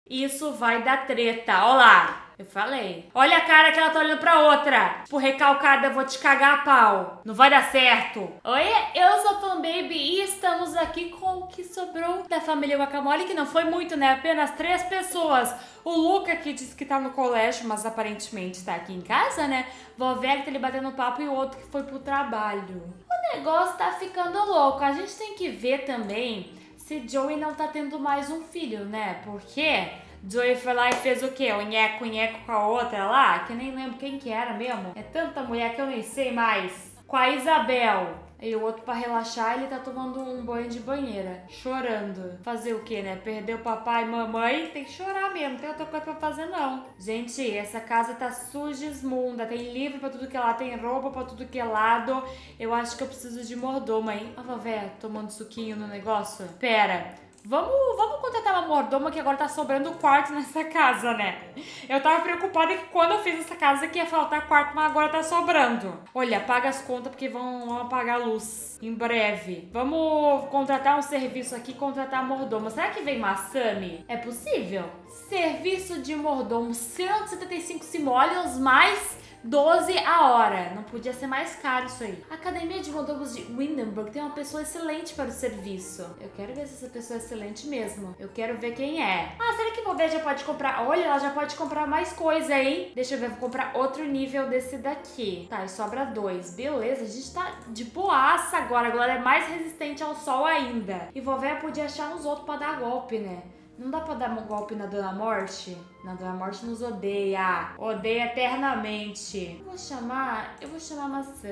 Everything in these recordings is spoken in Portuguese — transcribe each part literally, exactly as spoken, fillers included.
Isso vai dar treta, ó lá. Eu falei. Olha a cara que ela tá olhando pra outra. Tipo, recalcada, eu vou te cagar a pau. Não vai dar certo. Oi, eu sou Fan Baby e estamos aqui com o que sobrou da família Guacamole, que não foi muito, né? Apenas três pessoas. O Luca, que disse que tá no colégio, mas aparentemente tá aqui em casa, né? Vové, que tá ali batendo papo, e o outro que foi pro trabalho. O negócio tá ficando louco. A gente tem que ver também se Joey não tá tendo mais um filho, né? Porque Joey foi lá e fez o quê? O nheco, nheco com a outra lá? Que eu nem lembro quem que era mesmo. É tanta mulher que eu nem sei mais. Com a Isabel. E o outro, pra relaxar, ele tá tomando um banho de banheira. Chorando. Fazer o quê, né? Perder o papai e mamãe? Tem que chorar mesmo. Não tem outra coisa pra fazer, não. Gente, essa casa tá suja, esmunda. Tem livro pra tudo que é lado. Tem roupa pra tudo que é lado. Eu acho que eu preciso de mordoma, hein? Ó, vové, tomando suquinho no negócio. Pera. Vamos, vamos contratar uma mordoma, que agora tá sobrando quarto nessa casa, né? Eu tava preocupada que quando eu fiz essa casa que ia faltar quarto, mas agora tá sobrando. Olha, apaga as contas porque vão, vão apagar a luz em breve. Vamos contratar um serviço aqui, contratar mordoma. Será que vem Massami? É possível? Serviço de mordomo, cento e setenta e cinco simoleons mais doze a hora. Não podia ser mais caro isso aí. A Academia de Mordomos de Windenburg tem uma pessoa excelente para o serviço. Eu quero ver se essa pessoa é excelente mesmo. Eu quero ver quem é. Ah, será que Vové já pode comprar? Olha, ela já pode comprar mais coisa, hein? Deixa eu ver, vou comprar outro nível desse daqui. Tá, e sobra dois. Beleza, a gente tá de boaça agora. Agora é mais resistente ao sol ainda. E Vové podia achar uns outros pra dar golpe, né? Não dá pra dar um golpe na Dona Morte? Na Dona Morte nos odeia. Odeia eternamente. Eu vou chamar... Eu vou chamar maçã.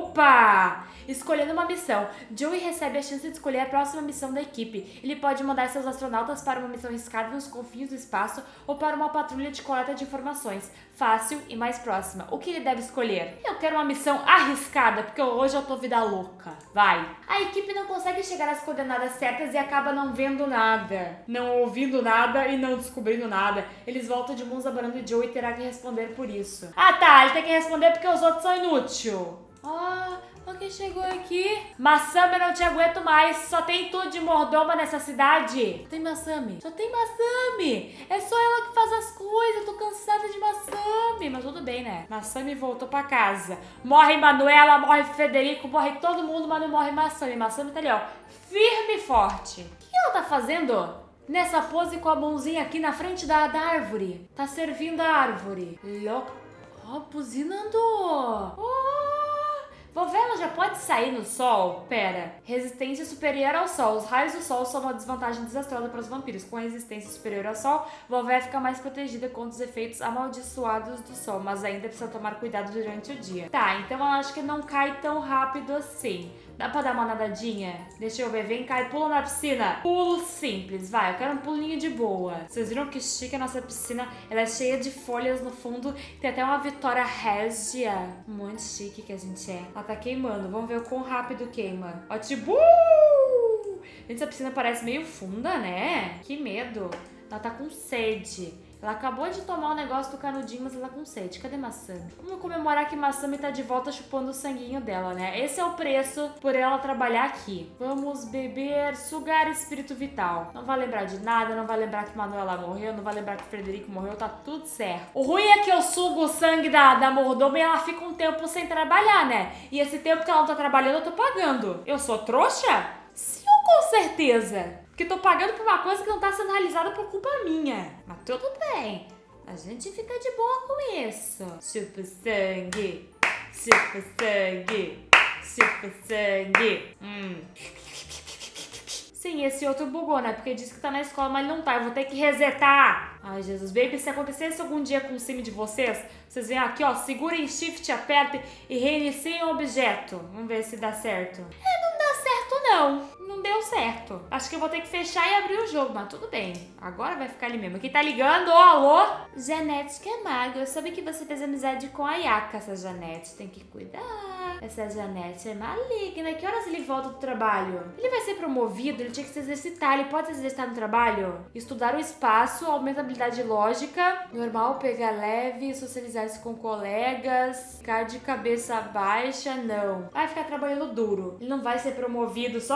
Opa! Escolhendo uma missão. Joey recebe a chance de escolher a próxima missão da equipe. Ele pode mandar seus astronautas para uma missão arriscada nos confins do espaço ou para uma patrulha de coleta de informações. Fácil e mais próxima. O que ele deve escolher? Eu quero uma missão arriscada, porque hoje eu tô vida louca. Vai! A equipe não consegue chegar às coordenadas certas e acaba não vendo nada. Não ouvindo nada e não descobrindo nada. Eles voltam de mãos abanando e Joey terá que responder por isso. Ah tá, ele tem que responder porque os outros são inúteis. Ah, alguém chegou aqui. Massami, eu não te aguento mais. Só tem tudo de mordoma nessa cidade. Tem Massami. Só tem Massami. É só ela que faz as coisas. Eu tô cansada de Massami. Mas tudo bem, né? Massami voltou pra casa. Morre Manuela, morre Federico, morre todo mundo, mas não morre Massami. Massami tá ali, ó, firme e forte. O que ela tá fazendo nessa pose com a mãozinha aqui na frente da, da árvore? Tá servindo a árvore. Louco. Ó, oh, buzinando. Oh. Vové, ela já pode sair no sol? Pera. Resistência superior ao sol. Os raios do sol são uma desvantagem desastrosa para os vampiros. Com resistência superior ao sol, Vové fica mais protegida contra os efeitos amaldiçoados do sol, mas ainda precisa tomar cuidado durante o dia. Tá, então eu acho que não cai tão rápido assim. Dá pra dar uma nadadinha? Deixa eu ver, vem cá e pula na piscina. Pulo simples, vai, eu quero um pulinho de boa. Vocês viram que chique a nossa piscina? Ela é cheia de folhas no fundo, tem até uma Vitória Régia. Muito chique que a gente é. Ela tá queimando, vamos ver o quão rápido queima. Ó, tipo... Gente, essa piscina parece meio funda, né? Que medo. Ela tá com sede. Ela acabou de tomar o negócio do canudinho, mas ela tá com sede. Cadê Massami? Vamos comemorar que Massami tá de volta chupando o sanguinho dela, né? Esse é o preço por ela trabalhar aqui. Vamos beber, sugar espírito vital. Não vai lembrar de nada, não vai lembrar que Manuela morreu, não vai lembrar que Frederico morreu, tá tudo certo. O ruim é que eu sugo o sangue da, da mordoma e ela fica um tempo sem trabalhar, né? E esse tempo que ela não tá trabalhando, eu tô pagando. Eu sou trouxa? Sim, com certeza. Porque tô pagando por uma coisa que não tá sendo realizada por culpa minha. Mas tudo bem. A gente fica de boa com isso. Chupa sangue. Chupa sangue. Chupa sangue. Hum. Sim, esse outro bugou, né? Porque disse que tá na escola, mas não tá. Eu vou ter que resetar. Ai, Jesus. Baby, se acontecesse algum dia com o sim de vocês, vocês vêm aqui, ó, segurem shift, apertem e reiniciem o objeto. Vamos ver se dá certo. É, não dá certo, não. Não deu certo. Acho que eu vou ter que fechar e abrir o jogo, mas tudo bem. Agora vai ficar ali mesmo. Quem tá ligando? Ô, alô? Janete Camargo. Eu soube que você fez amizade com a Yaka, essa Janete. Tem que cuidar. Essa Janete é maligna. Que horas ele volta do trabalho? Ele vai ser promovido? Ele tinha que se exercitar. Ele pode se exercitar no trabalho? Estudar o espaço, aumenta a habilidade lógica. Normal, pegar leve, socializar-se com colegas. Ficar de cabeça baixa, não. Vai ficar trabalhando duro. Ele não vai ser promovido só porque ele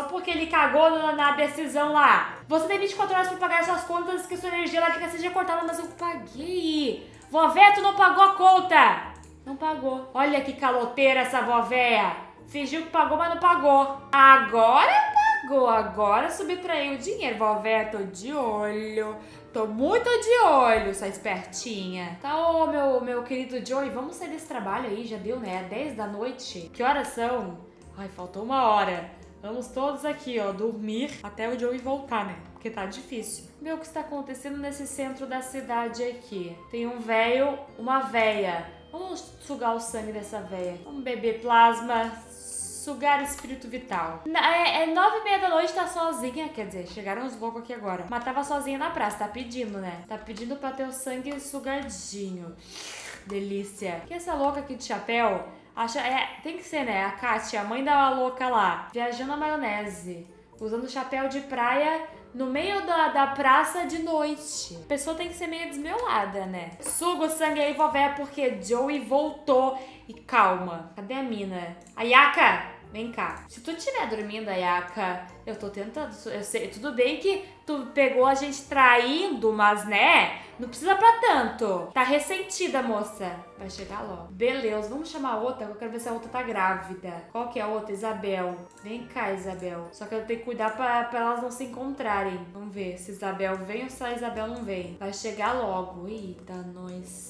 que cagou na, na decisão lá. Você tem vinte e quatro horas pra pagar suas contas que sua energia elétrica seja cortada, mas eu paguei. Vó véia, tu não pagou a conta. Não pagou. Olha que caloteira essa vó véia. Fingiu que pagou, mas não pagou. Agora pagou. Agora subtraiu o dinheiro. Vó véia, tô de olho. Tô muito de olho, sua espertinha. Tá, ô, meu, meu querido Joey, vamos sair desse trabalho aí. Já deu, né? dez da noite. Que horas são? Ai, faltou uma hora. Vamos todos aqui, ó, dormir até o Joey voltar, né? Porque tá difícil. Ver o que está acontecendo nesse centro da cidade aqui. Tem um velho, uma véia. Vamos sugar o sangue dessa véia. Vamos beber plasma, sugar espírito vital. É, é nove e meia da noite, tá sozinha. Quer dizer, chegaram os loucos aqui agora. Mas tava sozinha na praça, tá pedindo, né? Tá pedindo pra ter o sangue sugadinho. Delícia. Que essa louca aqui de chapéu... Acha, é, tem que ser, né? A Kátia, a mãe da louca lá, viajando na maionese, usando chapéu de praia no meio da, da praça de noite. A pessoa tem que ser meio desmiolada, né? Suga o sangue aí, vovó, porque Joey voltou. E calma, cadê a mina? Ayaka, vem cá. Se tu estiver dormindo, Ayaka, eu tô tentando, eu sei, tudo bem que tu pegou a gente traindo, mas né, não precisa pra tanto. Tá ressentida, moça. Vai chegar logo. Beleza, vamos chamar a outra, eu quero ver se a outra tá grávida. Qual que é a outra? Isabel. Vem cá, Isabel. Só que eu tenho que cuidar pra, pra elas não se encontrarem. Vamos ver se Isabel vem ou se a Isabel não vem. Vai chegar logo. Eita, nós.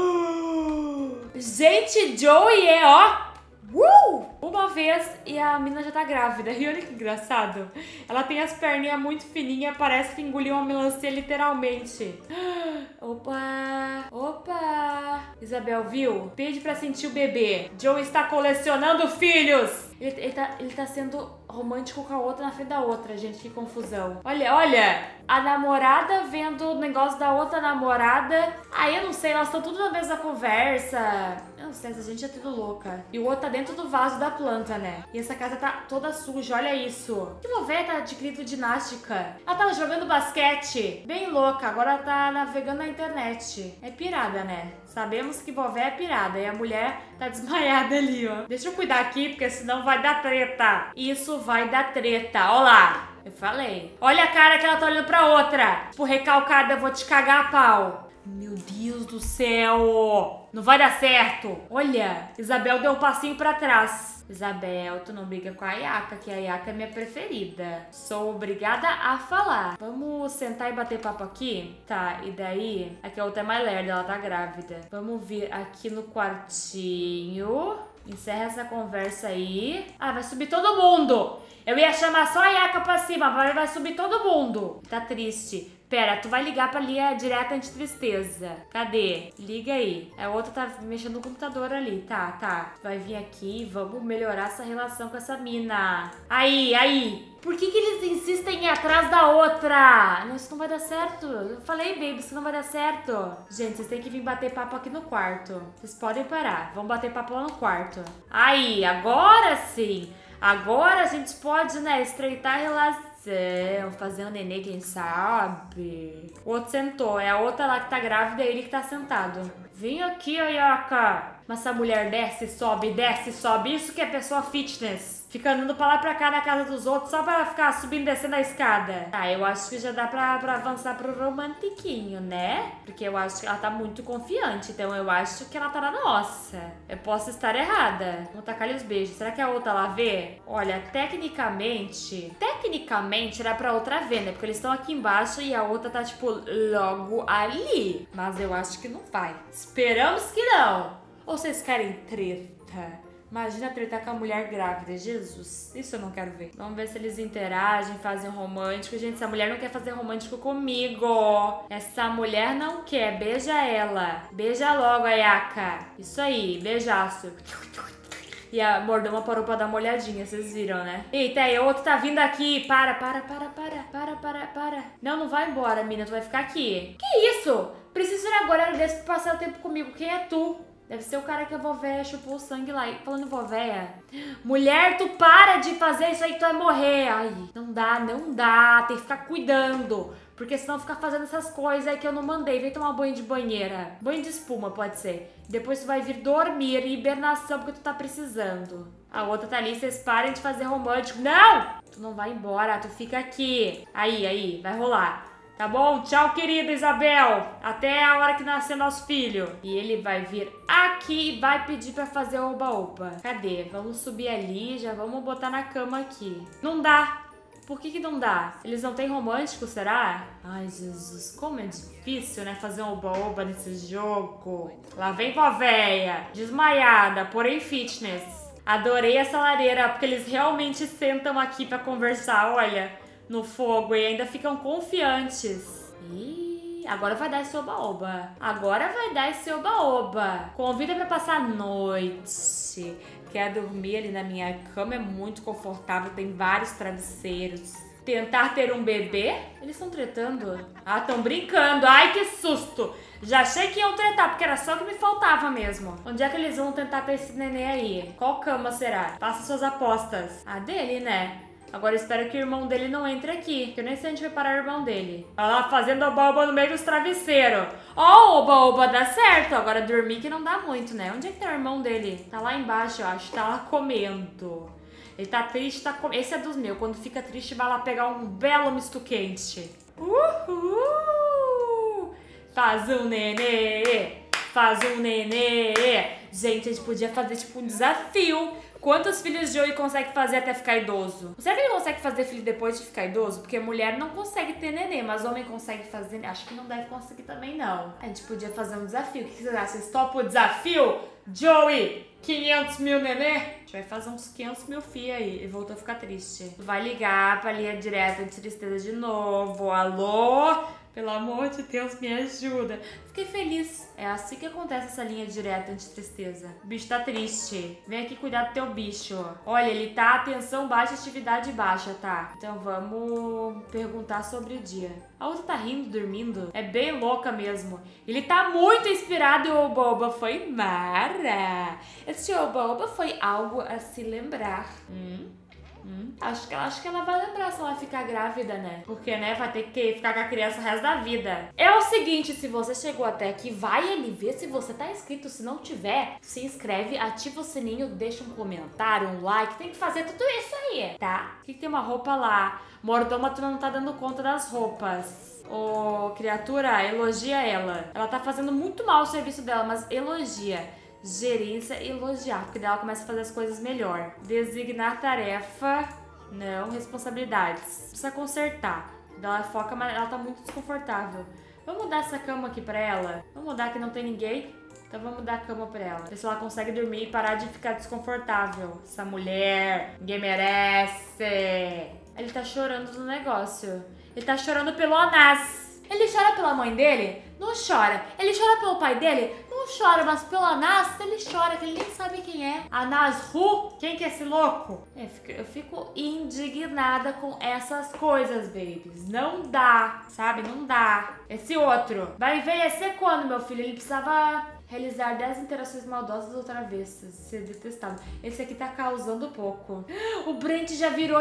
Gente, Joey é, ó, Uh! Uma vez e a menina já tá grávida. E olha que engraçado. Ela tem as perninhas muito fininhas, parece que engoliu uma melancia literalmente. Opa! Opa! Isabel, viu? Pede pra sentir o bebê. Joe está colecionando filhos! Ele, ele, tá, ele tá sendo romântico com a outra na frente da outra, gente. Que confusão. Olha, olha! A namorada vendo o negócio da outra namorada. Aí eu não sei, elas estão tudo na mesma conversa. Eu não sei, essa gente é tudo louca. E o outro tá dentro do vaso da planta, né? E essa casa tá toda suja, olha isso. Que mulher tá adquirindo ginástica. Ela tava jogando basquete. Bem louca, agora ela tá navegando na internet. É pirada, né? Sabemos que vové é pirada. E a mulher tá desmaiada ali, ó. Deixa eu cuidar aqui, porque senão vai dar treta. Isso vai dar treta, ó lá. Eu falei. Olha a cara que ela tá olhando pra outra. Tipo, recalcada, eu vou te cagar a pau. Meu Deus do céu. Não vai dar certo. Olha, Isabel deu um passinho pra trás. Isabel, tu não briga com a Ayaka, que a Ayaka é minha preferida. Sou obrigada a falar. Vamos sentar e bater papo aqui? Tá, e daí? Aqui a outra é mais lerda, ela tá grávida. Vamos vir aqui no quartinho. Encerra essa conversa aí. Ah, vai subir todo mundo. Eu ia chamar só a Ayaka pra cima, agora vai subir todo mundo. Tá triste. Pera, tu vai ligar pra Lia direta anti-tristeza. Cadê? Liga aí. A outra tá mexendo no computador ali. Tá, tá. Vai vir aqui, vamos melhorar essa relação com essa mina. Aí, aí. Por que que eles insistem em ir atrás da outra? Não, isso não vai dar certo. Eu falei, baby, isso não vai dar certo. Gente, vocês têm que vir bater papo aqui no quarto. Vocês podem parar. Vamos bater papo lá no quarto. Aí, agora sim. Agora a gente pode, né, estreitar a relação. Fazer um nenê, quem sabe? O outro sentou. É a outra lá que tá grávida, é ele que tá sentado. Vem aqui, Ayaka. Mas essa mulher desce, sobe, desce, sobe. Isso que é pessoa fitness. Fica andando pra lá e pra cá na casa dos outros só pra ficar subindo e descendo a escada. Ah, eu acho que já dá pra, pra avançar pro romantiquinho, né? Porque eu acho que ela tá muito confiante. Então eu acho que ela tá na nossa. Eu posso estar errada. Vamos tacar ali os beijos. Será que a outra lá vê? Olha, tecnicamente... Tecnicamente era pra outra ver, né? Porque eles estão aqui embaixo e a outra tá, tipo, logo ali. Mas eu acho que não vai. Esperamos que não. Ou vocês querem treta? Imagina tretar com a mulher grávida. Jesus, isso eu não quero ver. Vamos ver se eles interagem, fazem romântico. Gente, essa mulher não quer fazer romântico comigo. Essa mulher não quer. Beija ela. Beija logo, Ayaka. Isso aí, beijaço. E a Mordoma parou pra dar uma olhadinha, vocês viram, né? Eita, aí, o outro tá vindo aqui. Para, para, para, para, para, para, para. Não, não vai embora, mina, tu vai ficar aqui. Que isso? Preciso ir agora desse pra passar o tempo comigo. Quem é tu? Deve ser o cara que a vovéia chupou o sangue lá. E falando vovéia, mulher, tu para de fazer isso aí que tu vai morrer. Ai, não dá, não dá. Tem que ficar cuidando. Porque senão fica fazendo essas coisas aí que eu não mandei. Vem tomar um banho de banheira. Banho de espuma, pode ser. Depois tu vai vir dormir e hibernação porque tu tá precisando. A outra tá ali, vocês parem de fazer romântico. Não! Tu não vai embora, tu fica aqui. Aí, aí, vai rolar. Tá bom? Tchau, querida Isabel. Até a hora que nascer nosso filho. E ele vai vir aqui e vai pedir pra fazer o oba-oba. Cadê? Vamos subir ali, já vamos botar na cama aqui. Não dá. Por que que não dá? Eles não têm romântico, será? Ai, Jesus, como é difícil, né? Fazer um oba-oba nesse jogo. Lá vem com a véia. Desmaiada, porém fitness. Adorei essa lareira, porque eles realmente sentam aqui pra conversar, olha, no fogo e ainda ficam confiantes. Ih, agora vai dar esse oba-oba. Agora vai dar esse oba-oba. Convida pra passar a noite. Quer dormir ali na minha cama, é muito confortável, tem vários travesseiros. Tentar ter um bebê? Eles estão tretando? Ah, estão brincando. Ai, que susto. Já achei que iam tretar, porque era só o que me faltava mesmo. Onde é que eles vão tentar ter esse nenê aí? Qual cama será? Faça suas apostas. A dele, né? Agora eu espero que o irmão dele não entre aqui, que eu nem sei onde vai parar o irmão dele. Olha lá, fazendo oba-oba no meio dos travesseiros. Ó, o oba-oba dá certo. Agora dormir que não dá muito, né? Onde é que tá o irmão dele? Tá lá embaixo, eu acho. Tá lá comendo. Ele tá triste, tá com... Esse é dos meus. Quando fica triste, vai lá pegar um belo misto quente. Uhul! Faz um nenê! Faz um nenê! Gente, a gente podia fazer tipo um desafio. Quantos filhos Joey consegue fazer até ficar idoso? Será que ele consegue fazer filho depois de ficar idoso? Porque mulher não consegue ter nenê, mas homem consegue fazer... Acho que não deve conseguir também, não. A gente podia fazer um desafio. O que vocês acham? Vocês topam o desafio? Joey, quinhentos mil nenê? A gente vai fazer uns quinhentos mil fia aí. E voltou a ficar triste. Vai ligar pra linha direta de tristeza de novo. Alô? Pelo amor de Deus, me ajuda. Fiquei feliz. É assim que acontece essa linha direta de tristeza. O bicho tá triste. Vem aqui cuidar do teu bicho. Olha, ele tá atenção baixa, atividade baixa, tá? Então vamos perguntar sobre o dia. A outra tá rindo, dormindo. É bem louca mesmo. Ele tá muito inspirado e o oba-oba foi Mara. Esse oba-oba foi algo a se lembrar. Hum? Hum, acho, que, acho que ela vai lembrar se ela ficar grávida, né? Porque, né, vai ter que ficar com a criança o resto da vida. É o seguinte, se você chegou até aqui, vai ali ver se você tá inscrito. Se não tiver, se inscreve, ativa o sininho, deixa um comentário, um like. Tem que fazer tudo isso aí, tá? Que tem uma roupa lá. Mordoma, tu não tá dando conta das roupas. Ô, criatura, elogia ela. Ela tá fazendo muito mal o serviço dela, mas elogia. Gerência e elogiar, porque daí ela começa a fazer as coisas melhor. Designar tarefa, não, responsabilidades. Precisa consertar. Daí ela foca, mas ela tá muito desconfortável. Vamos mudar essa cama aqui pra ela? Vamos mudar que não tem ninguém? Então vamos mudar a cama pra ela. Ver se ela consegue dormir e parar de ficar desconfortável. Essa mulher, ninguém merece. Ele tá chorando no negócio. Ele tá chorando pelo Anas. Ele chora pela mãe dele? Não chora. Ele chora pelo pai dele? Não chora, mas pelo Anas ele chora, que ele nem sabe quem é. Anas Ru? Quem que é esse louco? Eu fico, eu fico indignada com essas coisas, babies. Não dá, sabe? Não dá. Esse outro vai envelhecer quando, meu filho? Ele precisava realizar dez interações maldosas ou travessas. Ser detestável. Esse aqui tá causando pouco. O Brent já virou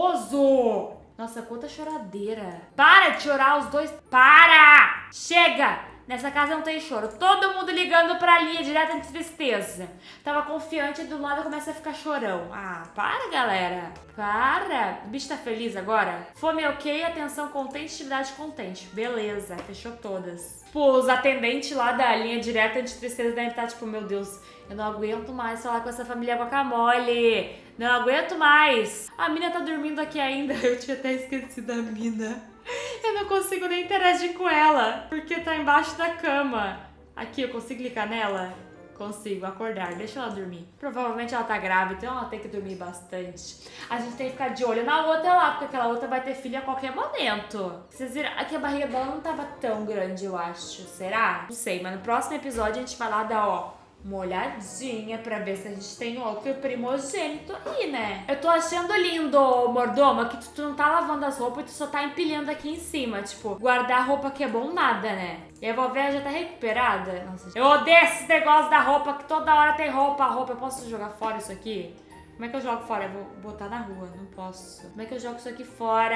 idoso. Nossa, quanta choradeira. Para de chorar os dois. Para! Chega! Nessa casa não tem choro. Todo mundo ligando pra linha direta de tristeza. Tava confiante e do lado começa a ficar chorão. Ah, para, galera. Para. O bicho tá feliz agora? Fome ok, atenção contente, atividade contente. Beleza, fechou todas. Pô, os atendentes lá da linha direta de tristeza devem estar tipo, meu Deus, eu não aguento mais falar com essa família guacamole. Não aguento mais. A mina tá dormindo aqui ainda. Eu tinha até esquecido da mina. Eu não consigo nem interagir com ela, porque tá embaixo da cama. Aqui, eu consigo clicar nela? Consigo, acordar, deixa ela dormir. Provavelmente ela tá grávida, então ela tem que dormir bastante. A gente tem que ficar de olho na outra lá, porque aquela outra vai ter filho a qualquer momento. Vocês viram? Aqui a barriga dela não tava tão grande, eu acho. Será? Não sei, mas no próximo episódio a gente vai lá dar, ó, uma olhadinha pra ver se a gente tem outro primogênito aí, né? Eu tô achando lindo, mordoma, que tu, tu não tá lavando as roupas e tu só tá empilhando aqui em cima. Tipo, guardar roupa que é bom nada, né? E a vovó já tá recuperada. Nossa, eu odeio esse negócio da roupa, que toda hora tem roupa, roupa. Eu posso jogar fora isso aqui? Como é que eu jogo fora? Eu vou botar na rua, não posso. Como é que eu jogo isso aqui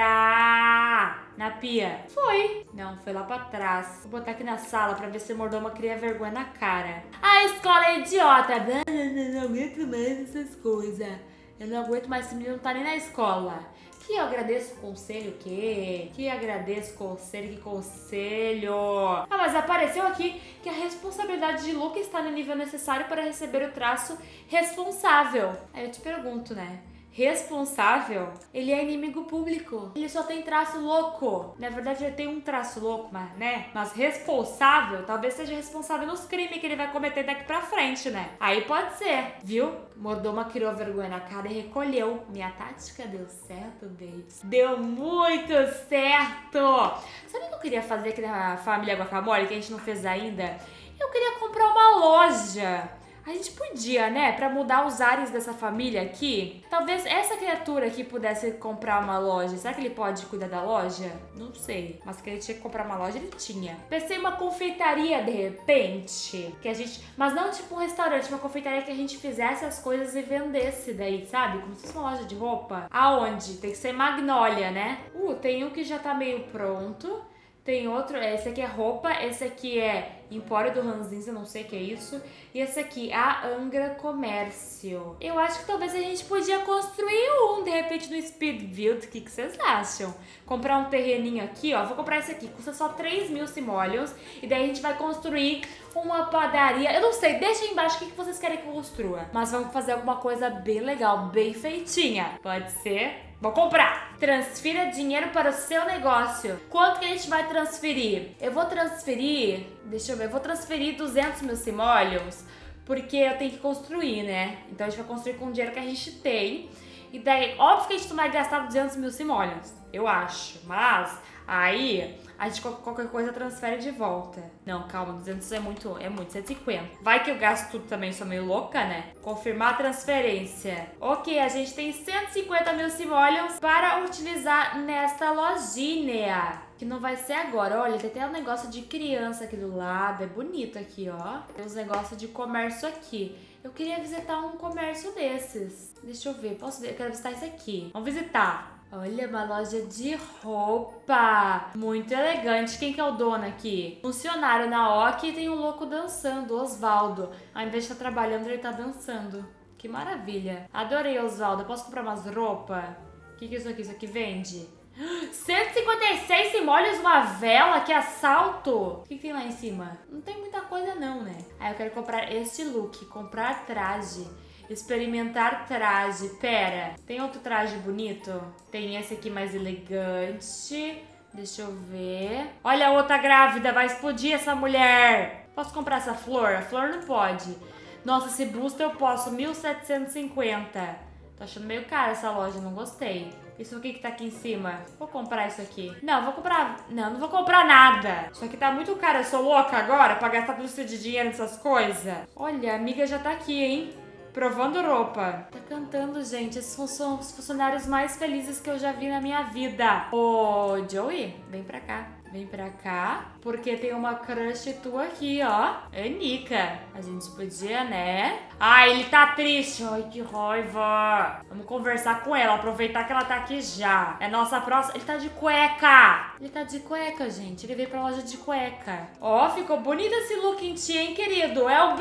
fora? Na pia. Foi. Não, foi lá pra trás. Vou botar aqui na sala pra ver se o mordomo cria vergonha na cara. A escola é idiota. Não, não, não, não aguento mais essas coisas. Eu não aguento mais, esse menino não tá nem na escola. Que eu agradeço o conselho, o quê? Que agradeço o conselho, que conselho? Ah, mas apareceu aqui que a responsabilidade de Luca está no nível necessário para receber o traço responsável. Aí eu te pergunto, né? Responsável? Ele é inimigo público. Ele só tem traço louco. Na verdade, ele tem um traço louco, mas, né? Mas responsável, talvez seja responsável nos crimes que ele vai cometer daqui pra frente, né? Aí pode ser, viu? Mordoma criou vergonha na cara e recolheu. Minha tática deu certo, babes. Deu muito certo! Sabe o que eu queria fazer aqui na família Guacamole, que a gente não fez ainda? Eu queria comprar uma loja. A gente podia, né, pra mudar os ares dessa família aqui. Talvez essa criatura aqui pudesse comprar uma loja. Será que ele pode cuidar da loja? Não sei. Mas que ele tinha que comprar uma loja, ele tinha. Pensei em uma confeitaria, de repente. Que a gente... Mas não tipo um restaurante, uma confeitaria que a gente fizesse as coisas e vendesse daí, sabe? Como se fosse uma loja de roupa. Aonde? Tem que ser Magnólia, né? Uh, tem um que já tá meio pronto. Tem outro, esse aqui é roupa, esse aqui é Empório do Ranzins, eu não sei o que é isso. E esse aqui, a Angra Comércio. Eu acho que talvez a gente podia construir um, de repente, no Speedbuild. O que, que vocês acham? Comprar um terreninho aqui, ó. Vou comprar esse aqui, custa só três mil simoleons. E daí a gente vai construir uma padaria. Eu não sei, deixa aí embaixo o que, que vocês querem que eu construa. Mas vamos fazer alguma coisa bem legal, bem feitinha. Pode ser? Vou comprar! Transfira dinheiro para o seu negócio. Quanto que a gente vai transferir? Eu vou transferir... Deixa eu ver. Eu vou transferir duzentos mil simoleons. Porque eu tenho que construir, né? Então a gente vai construir com o dinheiro que a gente tem. E daí, óbvio que a gente não vai gastar duzentos mil simoleons. Eu acho. Mas... Aí, a gente qualquer coisa transfere de volta. Não, calma, duzentos é muito, é muito, cento e cinquenta. Vai que eu gasto tudo também, sou meio louca, né? Confirmar a transferência. Ok, a gente tem cento e cinquenta mil simoleons para utilizar nesta lojinha. Que não vai ser agora. Olha, tem até um negócio de criança aqui do lado. É bonito aqui, ó. Tem uns negócios de comércio aqui. Eu queria visitar um comércio desses. Deixa eu ver, posso ver? Eu quero visitar esse aqui. Vamos visitar. Olha, uma loja de roupa. Muito elegante. Quem que é o dono aqui? Funcionário na O C e tem um louco dançando, Osvaldo. Ao invés de estar trabalhando, ele tá dançando. Que maravilha. Adorei, Osvaldo. Posso comprar umas roupas? O que que é isso aqui? Isso aqui vende? cento e cinquenta e seis simoleons, uma vela, que assalto! O que, que tem lá em cima? Não tem muita coisa não, né? Aí eu quero comprar este look, comprar traje. Experimentar traje. Pera, tem outro traje bonito? Tem esse aqui mais elegante. Deixa eu ver. Olha a outra grávida, vai explodir essa mulher. Posso comprar essa flor? A flor não pode. Nossa, esse busto eu posso, mil setecentos e cinquenta. Tô achando meio caro essa loja, não gostei. Isso aqui que tá aqui em cima. Vou comprar isso aqui. Não, vou comprar... Não, não vou comprar nada. Isso aqui tá muito caro. Eu sou louca agora pra gastar tudo isso de dinheiro nessas coisas. Olha, a amiga já tá aqui, hein? Provando roupa. Tá cantando, gente. Esses são os funcionários mais felizes que eu já vi na minha vida. Ô, Joey, vem pra cá. Vem pra cá, porque tem uma crush tua aqui, ó. Anica. A gente podia, né? Ai, ele tá triste. Ai, que raiva. Vamos conversar com ela, aproveitar que ela tá aqui já. É nossa próxima... Ele tá de cueca. Ele tá de cueca, gente. Ele veio pra loja de cueca. Ó, ficou bonito esse look em ti, hein, querido? É o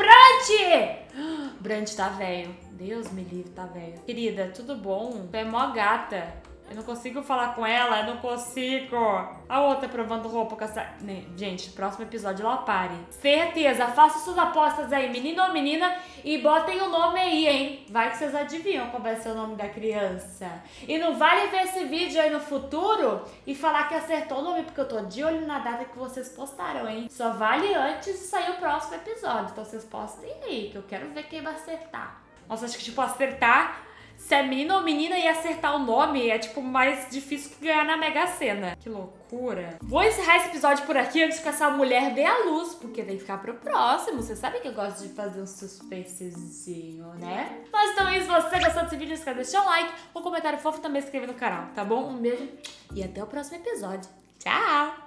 Brant! Brant tá velho. Deus me livre, tá velho. Querida, tudo bom? Tu é mó gata. Eu não consigo falar com ela, eu não consigo. A outra provando roupa com essa... Gente, próximo episódio ela pare. Certeza, faça suas apostas aí, menino ou menina, e botem o nome aí, hein? Vai que vocês adivinham qual vai ser o nome da criança. E não vale ver esse vídeo aí no futuro e falar que acertou o nome, porque eu tô de olho na data que vocês postaram, hein? Só vale antes de sair o próximo episódio. Então vocês postem aí, que eu quero ver quem vai acertar. Nossa, acho que tipo, acertar... Se é menino ou menina e acertar o nome é, tipo, mais difícil que ganhar na Mega Sena. Que loucura. Vou encerrar esse episódio por aqui antes que essa mulher dê a luz, porque tem que ficar pro próximo. Você sabe que eu gosto de fazer um suspensezinho, né? Mas então é isso. Se você gostou desse vídeo, não esquece de deixar um like, um comentário fofo e também se inscrever no canal, tá bom? Um beijo e até o próximo episódio. Tchau!